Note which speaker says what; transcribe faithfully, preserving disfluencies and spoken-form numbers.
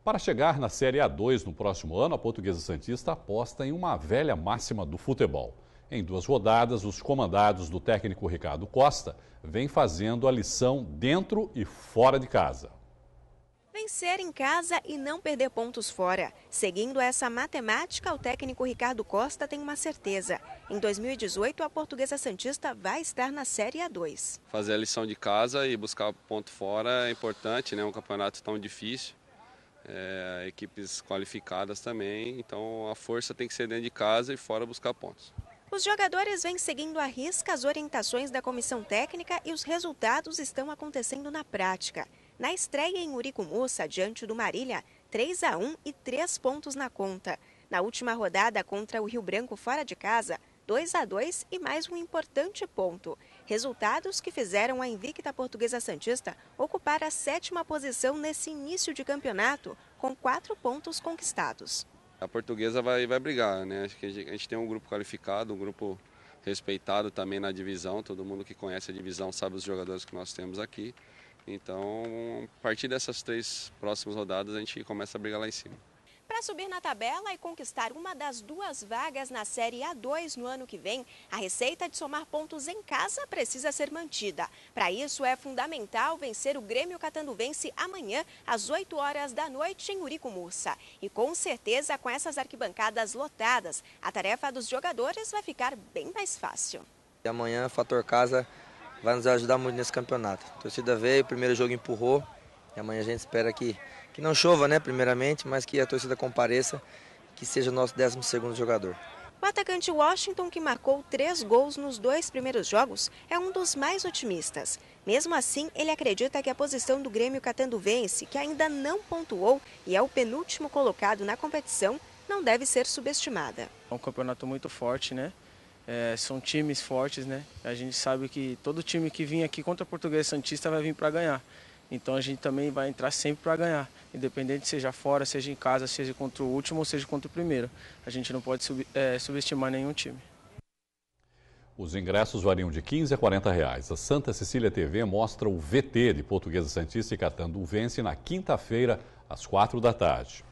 Speaker 1: Para chegar na Série A dois no próximo ano, a Portuguesa Santista aposta em uma velha máxima do futebol. Em duas rodadas, os comandados do técnico Ricardo Costa vêm fazendo a lição dentro e fora de casa.
Speaker 2: Vencer em casa e não perder pontos fora. Seguindo essa matemática, o técnico Ricardo Costa tem uma certeza. Em dois mil e dezoito, a Portuguesa Santista vai estar na Série A dois.
Speaker 3: Fazer a lição de casa e buscar ponto fora é importante, né? Um campeonato tão difícil. É, equipes qualificadas também, então a força tem que ser dentro de casa e fora buscar pontos.
Speaker 2: Os jogadores vêm seguindo à risca as orientações da comissão técnica e os resultados estão acontecendo na prática. Na estreia em Uricumoça, diante do Marília, três a um e três pontos na conta. Na última rodada contra o Rio Branco fora de casa, dois a dois e mais um importante ponto. Resultados que fizeram a invicta Portuguesa Santista ocupar a sétima posição nesse início de campeonato, com quatro pontos conquistados.
Speaker 3: A Portuguesa vai, vai brigar, né? Acho que a gente, a gente tem um grupo qualificado, um grupo respeitado também na divisão. Todo mundo que conhece a divisão sabe os jogadores que nós temos aqui. Então, a partir dessas três próximas rodadas, a gente começa a brigar lá em cima.
Speaker 2: Para subir na tabela e conquistar uma das duas vagas na Série A dois no ano que vem, a receita de somar pontos em casa precisa ser mantida. Para isso, é fundamental vencer o Grêmio Catanduvense amanhã, às oito horas da noite, em Uricumoça. E com certeza, com essas arquibancadas lotadas, a tarefa dos jogadores vai ficar bem mais fácil.
Speaker 4: E amanhã, fator casa vai nos ajudar muito nesse campeonato. A torcida veio, o primeiro jogo empurrou. E amanhã a gente espera que, que não chova, né, primeiramente, mas que a torcida compareça, que seja o nosso décimo segundo jogador.
Speaker 2: O atacante Washington, que marcou três gols nos dois primeiros jogos, é um dos mais otimistas. Mesmo assim, ele acredita que a posição do Grêmio Catanduvense, que ainda não pontuou e é o penúltimo colocado na competição, não deve ser subestimada.
Speaker 5: É um campeonato muito forte, né? É, são times fortes, né? A gente sabe que todo time que vir aqui contra a Portuguesa Santista vai vir para ganhar. Então a gente também vai entrar sempre para ganhar, independente seja fora, seja em casa, seja contra o último ou seja contra o primeiro. A gente não pode sub, é, subestimar nenhum time.
Speaker 1: Os ingressos variam de quinze a quarenta reais. A Santa Cecília T V mostra o V T de Portuguesa Santista e Catanduvense na quinta-feira, às quatro da tarde.